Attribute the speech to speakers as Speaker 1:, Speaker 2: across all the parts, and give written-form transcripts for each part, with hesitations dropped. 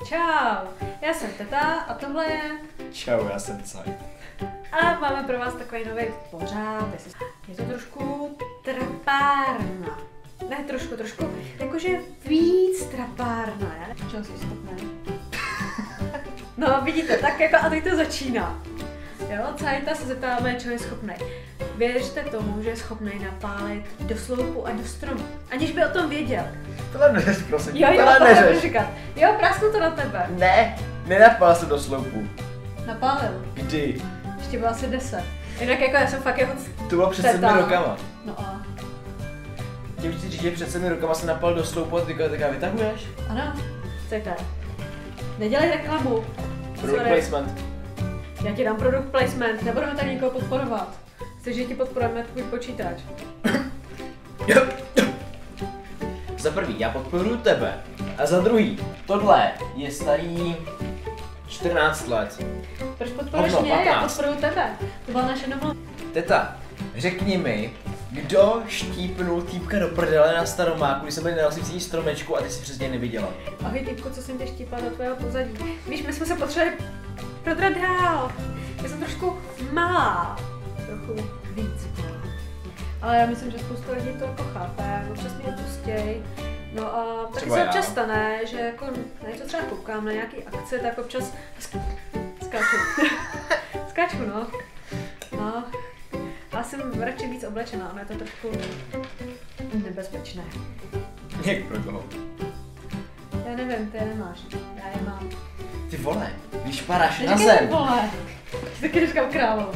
Speaker 1: Čau, já jsem Teta a tohle je...
Speaker 2: Čau, já jsem Caj.
Speaker 1: A máme pro vás takový nový pořád. Je to trošku trapárna. Ne, trošku, jakože víc trapárna, já nevím, čeho jsi schopný. No vidíte, tak jako a teď to začíná. Jo, Cajta se zeptáme, čeho je schopný. Věřte tomu, že je schopný napálit do sloupu a do stromu, aniž by o tom věděl.
Speaker 2: Tohle neřeš, prosím.
Speaker 1: Jo,
Speaker 2: tohle
Speaker 1: tohle
Speaker 2: neřeš.
Speaker 1: říkat. Jo, prásknu to na tebe.
Speaker 2: Ne, nenapál se do sloupu.
Speaker 1: Napálil.
Speaker 2: Kdy?
Speaker 1: Ještě bylo asi 10. Jinak jako já jsem fakt jeho...
Speaker 2: To bylo před 7 rokama.
Speaker 1: No a...
Speaker 2: Tím chci říct, že před 7 rokama se napal do sloupu a ty teďka vytahuješ?
Speaker 1: Ano, chcete. Nedělej reklamu.
Speaker 2: Product
Speaker 1: Sorry.
Speaker 2: placement.
Speaker 1: Já ti dám product placement, nebudeme tady nikoho podporovat. Chceš, že ti podporujeme tvůj počítač.
Speaker 2: Za prvý, já podporuju tebe. A za druhý, tohle je starý 14 let.
Speaker 1: Proč podporuješ
Speaker 2: Hovno,
Speaker 1: mě? Já
Speaker 2: 15.
Speaker 1: podporuju tebe. To byla naše domluva.
Speaker 2: Teta, řekni mi, kdo štípnul týpka do prdele na Staromáku, když jsme byli na rozsvícení stromečku a ty si přes něj neviděla?
Speaker 1: Ahoj týpku, co jsem tě štípala do tvého pozadí. Víš, my jsme se potřebovali prodrat dál. Já jsem trošku malá. Trochu víc malá. Ale já myslím, že spousta lidí to jako chápe, občas mě pustěj. No a taky
Speaker 2: Třeba
Speaker 1: se
Speaker 2: já.
Speaker 1: občas stane, že jako na něco třeba koukám, na nějaký akce, tak občas skáču. Skáču, no. No. Ale jsem radši víc oblečená, ono je to trošku nebezpečné.
Speaker 2: Jak pro koho?
Speaker 1: Já nevím, ty je nemáš. Já je mám.
Speaker 2: Ty vole, když padáš na
Speaker 1: Neříkej
Speaker 2: zem,
Speaker 1: vole. Taky říkám královo.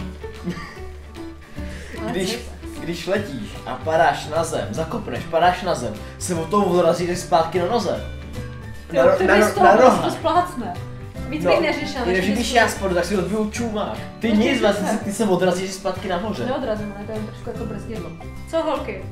Speaker 2: když letíš a padáš na zem, zakopneš, padáš na zem, se od toho odrazíš zpátky na noze.
Speaker 1: Na roha. Splácne. Víc bych neřešila.
Speaker 2: Když vidíš já spodu, tak si odbiju čumák. Ty
Speaker 1: Ještě
Speaker 2: nic, vlastně
Speaker 1: přece.
Speaker 2: ty se odrazíš zpátky nahoře.
Speaker 1: Neodrazím, ale to je trošku jako brzdidlo. Co holky?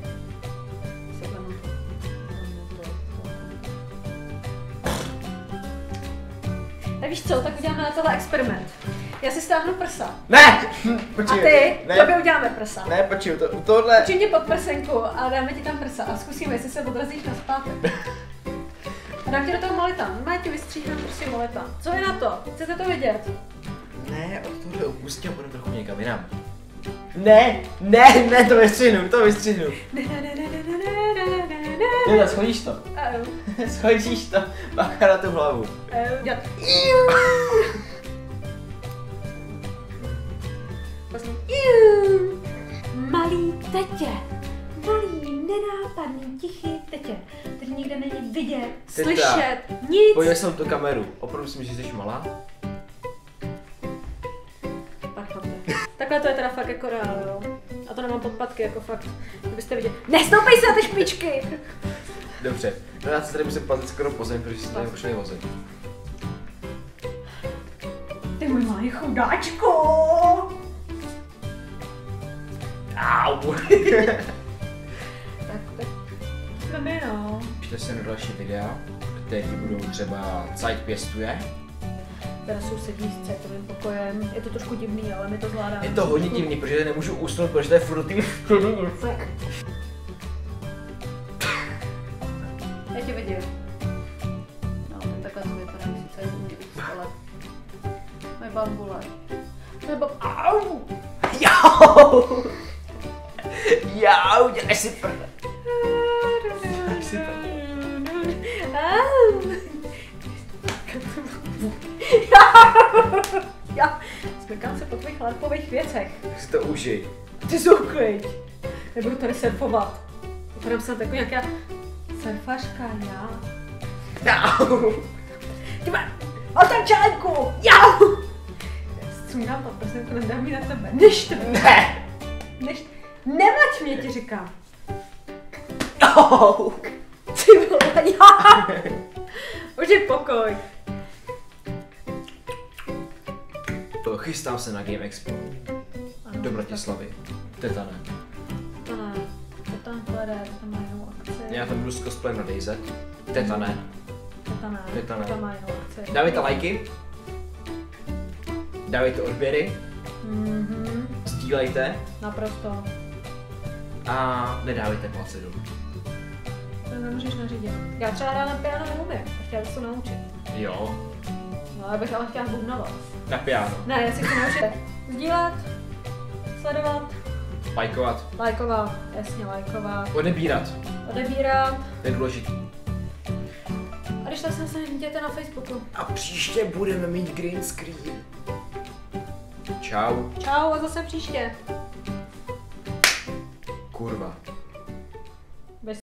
Speaker 1: Tak víš co, tak uděláme na tohle experiment. Já si stáhnu prsa.
Speaker 2: Ne!
Speaker 1: A
Speaker 2: Počkej,
Speaker 1: ty,
Speaker 2: ne,
Speaker 1: tobě uděláme prsa.
Speaker 2: ne, počkej, tohle...
Speaker 1: Určitě pod prsenku a dáme ti tam prsa a zkusíme, jestli se odrazíš na zpátek. A dám ti do toho moletan. Normálně ti vystříhnu prostě moletan. Co je na to? Chcete to vidět?
Speaker 2: Ne, od tohle upustím a půjdeme trochu někam jinam. Ne, to vystřihnu, Tyhle, schodíš to. Schodíš to, bacha na tu hlavu.
Speaker 1: Dělat. Vlastně. Malý tetě. Malý, nenápadný, tichý tetě, který nikde není vidět, slyšet, nic.
Speaker 2: Podívej se na tu kameru, opravdu si myslíš, že jsi malá?
Speaker 1: Takhle to je teda fakt jako reál, jo. A to nemám podpatky, jako fakt, kdybyste viděli. Nestoupej se na ty špičky!
Speaker 2: Dobře, no já se tady musím plazit skoro po zemi, protože si tady už nevozím.
Speaker 1: Ty můj malý chudáčku!
Speaker 2: Au!
Speaker 1: tak jdeme, no.
Speaker 2: Pište se na další videa, které budou třeba Cajt pěstuje.
Speaker 1: Teda sousedí s Cajtovým pokojem, je to trošku divný, ale my to zvládáme.
Speaker 2: Je to hodně divný, protože nemůžu usnout, protože to je furt tým
Speaker 1: Já tě vidím. No, takhle to vypadá, když se umí ale... Moje bambule. Au!
Speaker 2: Jau, dělej si prde. Dělej si prde.
Speaker 1: Já smykám se po tvých lampových věcech.
Speaker 2: Si to užij.
Speaker 1: Ty jsou klid. Nebudu tady surfovat. Vypadám se jako nějaká surfařka, já.
Speaker 2: Au.
Speaker 1: Otoč čelenku! Jau! Střínám pod prsenku, nedám ji na tebe. Než to.
Speaker 2: Ne.
Speaker 1: Nemlač mě, ti říkám.
Speaker 2: Au.
Speaker 1: Ty vole, já. Už je pokoj.
Speaker 2: Chystám se na Game Expo. Do Bratislavy. Teta ne.
Speaker 1: To ne. Teta nepojede, to má jinou akci.
Speaker 2: Já tam budu s cosplayem na DayZ. Teta ne.
Speaker 1: Teta ne.
Speaker 2: Teta ne.
Speaker 1: Teta má jinou akci.
Speaker 2: Dávejte lajky. Dávejte odběry. Sdílejte.
Speaker 1: Naprosto.
Speaker 2: A nedávejte palce dolů.
Speaker 1: To nemůžeš nařídit. Já třeba hrát na piano neumím, a chtěla bych se naučit.
Speaker 2: Jo.
Speaker 1: No, já bych ale chtěla bubnovat.
Speaker 2: Na piano.
Speaker 1: Ne, já si chci naučit sdílet, sledovat, lajkovat, jasně lajkovat, odebírat.
Speaker 2: To je důležitý.
Speaker 1: A když tak se jděte na Facebooku.
Speaker 2: A příště budeme mít green screen. Čau.
Speaker 1: Čau a zase příště.
Speaker 2: Kurva.